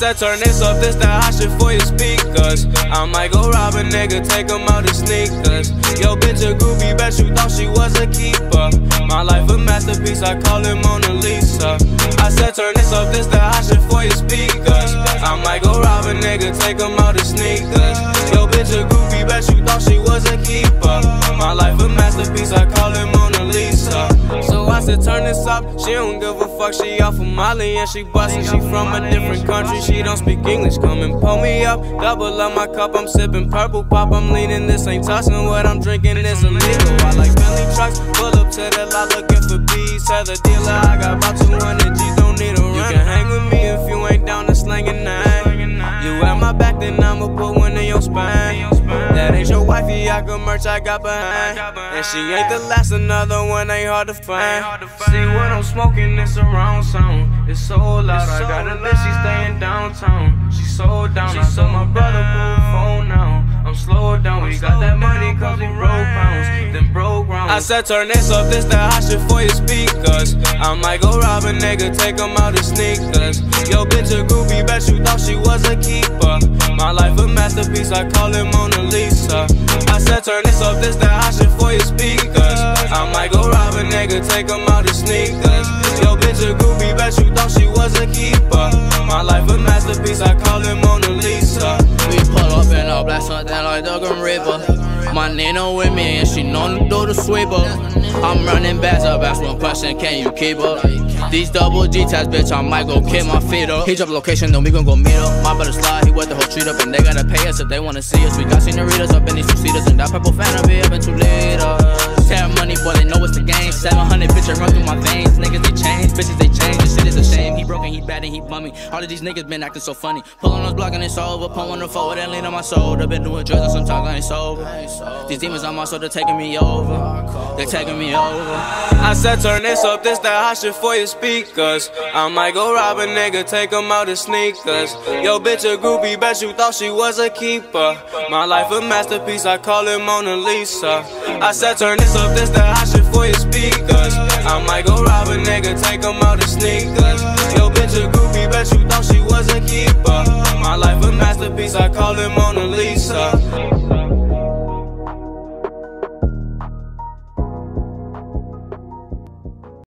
said turn this up, this the hot shit for your speakers. I might go rob a nigga, take him out his sneakers. Yo bitch a groupie, bet you thought she was a keeper. My life a masterpiece, I call it Mona Lisa. I said turn this up, this the hot shit for your speakers. I might go rob a nigga, take him out his sneakers. Yo bitch a groupie, bet you thought she was a keeper. My life a masterpiece, I call it Mona Lisa. So I said turn this up, she don't give a fuck, she off of Molly and she bustin'. She from a different country, she don't speak English, come and pull me up. Double up my cup, I'm sipping purple pop, I'm leaning, this ain't touching what I'm drinking, this illegal. I like Bentley trucks, pull up to the lot looking for bees. Tell the dealer I got about 200 G's, don't need a run. You can hang with me if you ain't down to slangin' nine. You at my back, then I'ma put one in your spine. That ain't your wifey, I got merch I got behind. And she ain't the last, another one ain't hard to find. See what I'm smoking, it's a round sound. It's so loud, I got a bitch, she staying downtown. She so down, I told my brother pull the phone now. I'm slowed down, we got that money cause we broke pounds, then broke rounds. I said turn this up, this the hot shit for your speakers. I might go rob a nigga, take him out his sneakers. Yo bitch a groupie, bet you thought she was a keeper. My life a masterpiece, I call it Mona Lisa. I said turn this up, this the hot shit for your speakers. I might go rob a nigga, take him out his sneakers. Yo bitch a groupie, bet you thought she was a keeper. My life a masterpiece, I call it Mona Lisa. We pull up in all black, something like the Grim Reaper. My Nina with me and she known to do the sweeper. I'm running bags up, ask one question, can you keep up? These double G tats, bitch, I might go kick my feet up. He drop location, then we gon' go meet up. My brother slide, he wet the whole street up, and they gotta pay us if they wanna see us. We got senoritas up in these two-seaters, and that purple fan be up in 2 liters. Tear money, boy, they know it's the game. 700 bitches run through my veins. Niggas, they change, bitches, they change. This shit is a shame. He broken, he bad, and he bummy. All of these niggas been acting so funny. Pull on those block and it's over. Pull on the forward and lean on my shoulder. Been doing drugs and sometimes I ain't sober. These demons on my soul, they're taking me over. They're taking me over. I said turn this up, this the hot shit for your speakers. I might go rob a nigga, take him out his sneakers. Yo bitch a groupie, bet you thought she was a keeper. My life a masterpiece, I call it Mona Lisa. I said turn this up, this the hot shit for your speakers. I might go rob a nigga, take him out his sneakers.